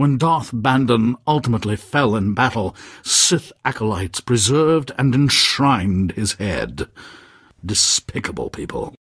When Darth Bandon ultimately fell in battle, Sith acolytes preserved and enshrined his head. Despicable people.